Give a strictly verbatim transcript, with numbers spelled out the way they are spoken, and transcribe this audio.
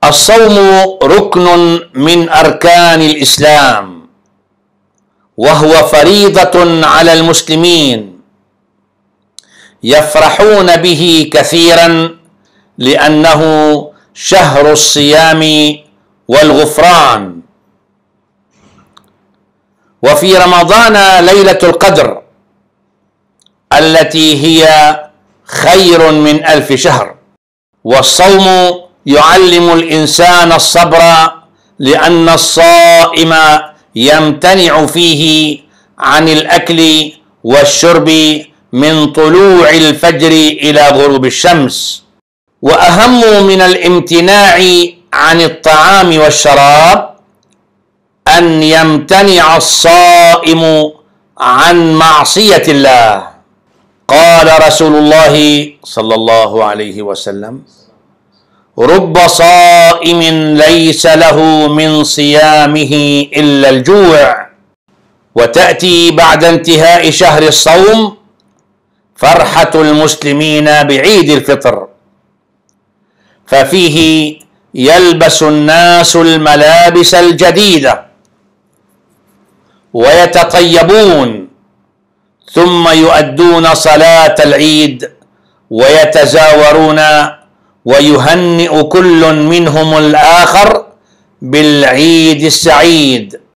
الصوم ركن من أركان الإسلام، وهو فريضة على المسلمين يفرحون به كثيرا لأنه شهر الصيام والغفران. وفي رمضان ليلة القدر التي هي خير من ألف شهر. والصوم يعلم الإنسان الصبر، لأن الصائم يمتنع فيه عن الأكل والشرب من طلوع الفجر إلى غروب الشمس. وأهم من الامتناع عن الطعام والشراب أن يمتنع الصائم عن معصية الله. قال رسول الله صلى الله عليه وسلم: رب صائم ليس له من صيامه إلا الجوع. وتأتي بعد انتهاء شهر الصوم فرحة المسلمين بعيد الفطر، ففيه يلبس الناس الملابس الجديدة ويتطيبون، ثم يؤدون صلاة العيد ويتزاورون ويهنئ كل منهم الآخر بالعيد السعيد.